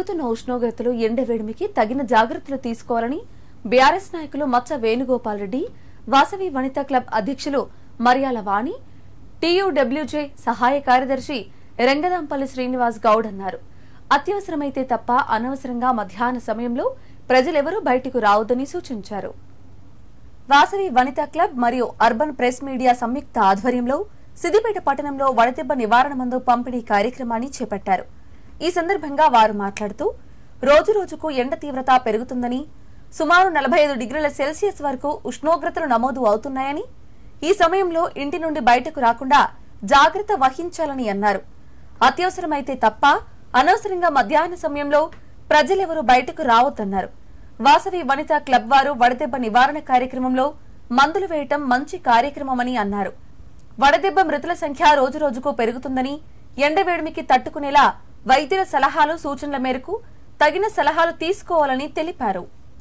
పెరుగుతున్న ఉష్ణోగ్రతలు ఎండవేడిమికి తగిన జాగ్రత్తలు తీసుకోవాలని బీఆర్ఎస్ నాయకులు మచ్చ వేణుగోపాల్ రెడ్డి, వాసవి వనితా క్లబ్ అధ్యక్షులు మరియాల వాణి, టీయూడబ్ల్యూజే సహాయ కార్యదర్శి రంగదాంపల్లి శ్రీనివాస్ గౌడ్ అన్నారు. అత్యవసరమైతే తప్ప అనవసరంగా మధ్యాహ్న సమయంలో ప్రజలెవరూ బయటకు రావద్దని సూచించారు. వాసవి వనితా క్లబ్ మరియు అర్బన్ ప్రెస్ మీడియా సంయుక్త ఆధ్వర్యంలో సిద్దిపేట పట్టణంలో వడదెబ్బ నివారణ మందు పంపిణీ కార్యక్రమాన్ని చేపట్టారు. ఈ సందర్భంగా వారు మాట్లాడుతూ రోజురోజుకు ఎండ తీవ్రత పెరుగుతుందని, సుమారు 45 డిగ్రీల సెల్సియస్ వరకు ఉష్ణోగ్రతలు నమోదు అవుతున్నాయని, ఈ సమయంలో ఇంటి నుండి బయటకు రాకుండా జాగ్రత్త వహించాలని అన్నారు. అత్యవసరమైతే తప్ప అనవసరంగా మధ్యాహ్న సమయంలో ప్రజలెవరూ బయటకు రావద్దన్నారు. వాసవి వనితా క్లబ్ వారు వడదెబ్బ నివారణ కార్యక్రమంలో మందులు వేయటం మంచి కార్యక్రమమని అన్నారు. వడదెబ్బ మృతుల సంఖ్య రోజురోజుకు పెరుగుతుందని, ఎండవేడిమికి తట్టుకునేలా వైద్యుల సలహాలు సూచనల మేరకు తగిన సలహాలు తీసుకోవాలని తెలిపారు.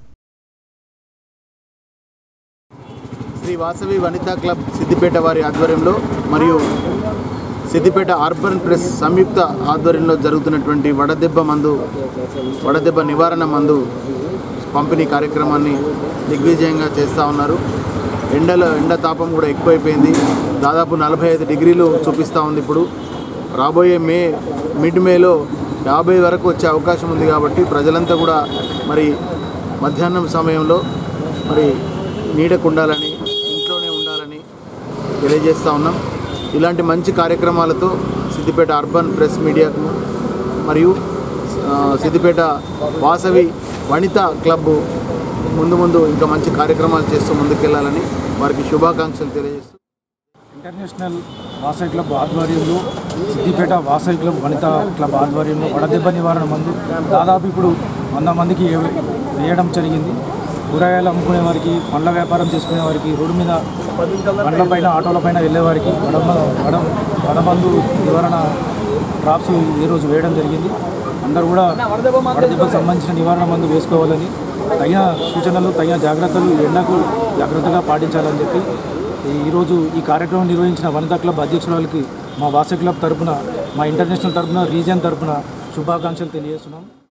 శ్రీ వాసవి వనితా క్లబ్ సిద్దిపేట వారి ఆధ్వర్యంలో మరియు సిద్దిపేట అర్బన్ ప్రెస్ సంయుక్త ఆధ్వర్యంలో జరుగుతున్నటువంటి వడదెబ్బ నివారణ మందు పంపిణీ కార్యక్రమాన్ని దిగ్విజయంగా చేస్తూ ఉన్నారు. ఎండ తాపం కూడా ఎక్కువైపోయింది. దాదాపు 45 డిగ్రీలు చూపిస్తూ ఉంది. ఇప్పుడు రాబోయే మిడ్ మేలో 50 వరకు వచ్చే అవకాశం ఉంది. కాబట్టి ప్రజలంతా కూడా మరి మధ్యాహ్నం సమయంలో మరి నీడకు ఉండాలని, ఇంట్లోనే ఉండాలని తెలియజేస్తూ ఉన్నాం. ఇలాంటి మంచి కార్యక్రమాలతో సిద్దిపేట అర్బన్ ప్రెస్ మీడియాకు మరియు సిద్దిపేట వాసవి వనితా క్లబ్ ముందు ఇంకా మంచి కార్యక్రమాలు చేస్తూ ముందుకెళ్లాలని వారికి శుభాకాంక్షలు తెలియజేస్తూ ఇంటర్నేషనల్ వాసవి క్లబ్ ఆధ్వర్యంలో సిద్దిపేట వాసవి క్లబ్ వనితా క్లబ్ ఆధ్వర్యంలో వడదెబ్బ నివారణ మందు దాదాపు ఇప్పుడు 100 మందికి వేయడం జరిగింది. కూరగాయలు అమ్ముకునే వారికి, పండ్ల వ్యాపారం చేసుకునే వారికి, రోడ్డు మీద బండ్లపైన ఆటోలపైన వెళ్ళేవారికి వడమందు నివారణ డ్రాప్స్ ఈరోజు వేయడం జరిగింది. అందరూ కూడా వడదెబ్బకు సంబంధించిన నివారణ మందు వేసుకోవాలని, తగిన సూచనలు, తగిన జాగ్రత్తలు ఎండకు జాగ్రత్తగా పాటించాలని చెప్పి ఈరోజు ఈ కార్యక్రమం నిర్వహించిన వనితా క్లబ్ అధ్యక్షురాలకి మా వాసవి క్లబ్ తరఫున, మా ఇంటర్నేషనల్ తరఫున, రీజియన్ తరఫున శుభాకాంక్షలు తెలియజేస్తున్నాం.